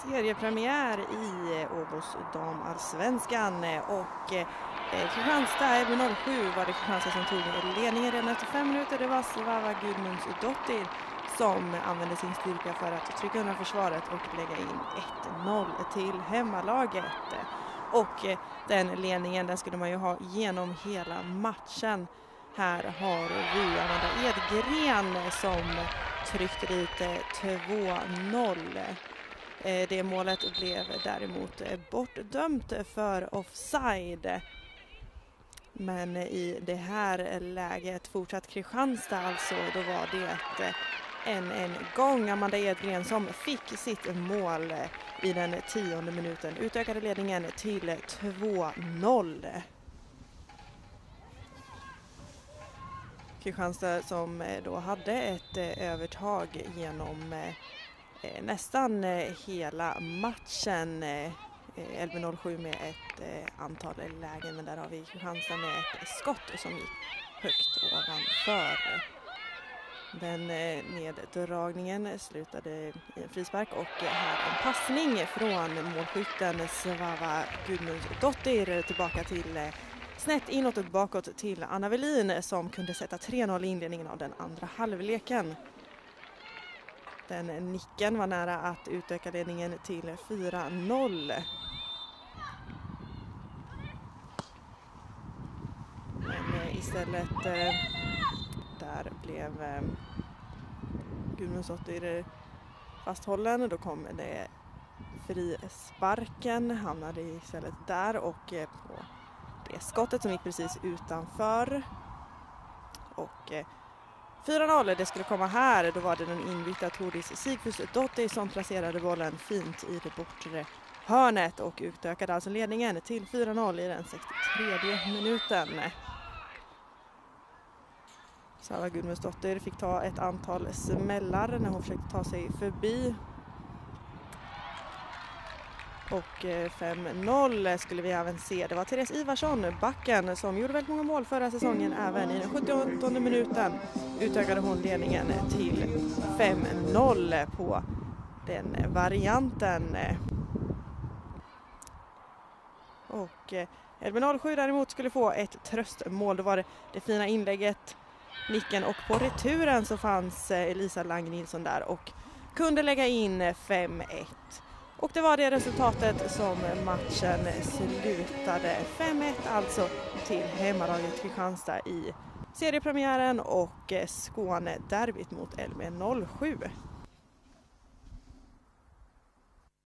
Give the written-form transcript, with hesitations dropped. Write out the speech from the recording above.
seriepremiär i Åbos damallsvenskan och Kristianstad 11-07 var det Kristianstad som tog ledningen redan efter 5 minuter. Det var Svava Gudmundsdottir som använde sin styrka för att trycka undan försvaret och lägga in 1-0 till hemmalaget. Och den ledningen den skulle man ju ha genom hela matchen. Här har vi Amanda Edgren som tryckte dit 2-0. Det målet blev däremot bortdömt för offside. Men i det här läget fortsatt Kristianstad alltså, då var det en gång Amanda Edgren som fick sitt mål i den 10:e minuten. Utökade ledningen till 2-0. Kristianstad som då hade ett övertag genom nästan hela matchen. 11-07 med ett antal lägen, men där har vi Kristianstad med ett skott som gick högt ovanför. Den neddragningen slutade i en frispark och här en passning från målskytten Svava Gudmundsdottir tillbaka till snett inåt och bakåt till Anna Velin som kunde sätta 3-0 i inledningen av den andra halvleken. Den nicken var nära att utöka ledningen till 4-0. Men istället där blev Gudmundsdottir fasthållen. Då kom det frisparken, hamnade istället där och på det skottet som gick precis utanför. Och 4-0, det skulle komma här. Då var det den inbytta Tordis Sigfusdottir som placerade bollen fint i det bortre hörnet och utökade alltså ledningen till 4-0 i den 63:e minuten. Svava Gudmundsdottir fick ta ett antal smällar när hon försökte ta sig förbi. Och 5-0 skulle vi även se. Det var Therese Ivarsson, backen, som gjorde väldigt många mål förra säsongen. Även i den 78:e minuten utökade hon ledningen till 5-0 på den varianten. Och 11-07 däremot skulle få ett tröstmål. Då var det fina inlägget, nicken, och på returen så fanns Elisa Lang-Nilsson där och kunde lägga in 5-1. Och det var det resultatet som matchen slutade. 5-1 alltså till hemmalaget Kristianstad i seriepremiären och Skåne derbyt mot LB07.